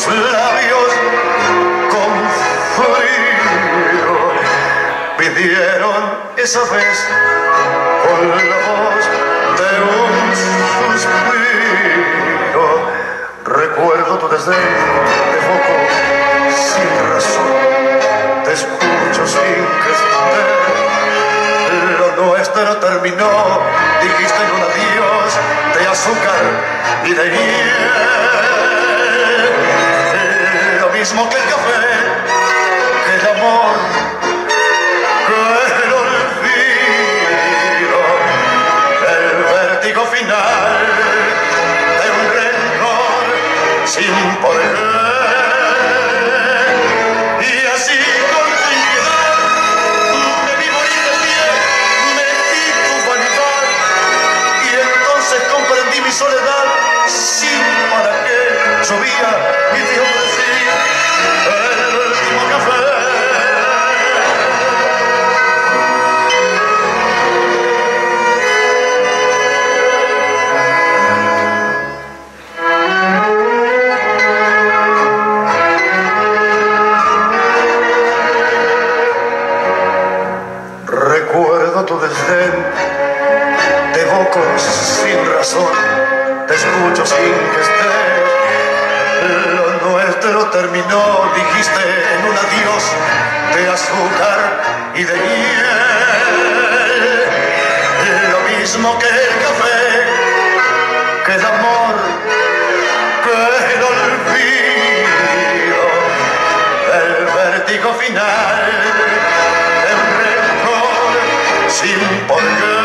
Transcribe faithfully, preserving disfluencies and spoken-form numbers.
tus labios con frío pidieron esa vez con la voz de un suspiro. Recuerdo tu desdén, te evoco sin razón, te escucho sin que esté. Lo nuestro terminó, dijiste en un adiós de azúcar y de hiel. Lo mismo que el café, que el amor, que el olvido, el vértigo final de un rencor sin poder. Y así con dignidad me vi morir de pie, metí tu vanidad y entonces comprendí mi soledad. Sin para qué llovía y te ofrecí el último café. Recuerdo tu desdén, te evoco sin razón, te escucho sin que estés. Lo nuestro terminó, dijiste en un adiós de azúcar y de miel. Lo mismo que el café, que el amor, que el olvido, el vértigo final de un rencor sin por qué.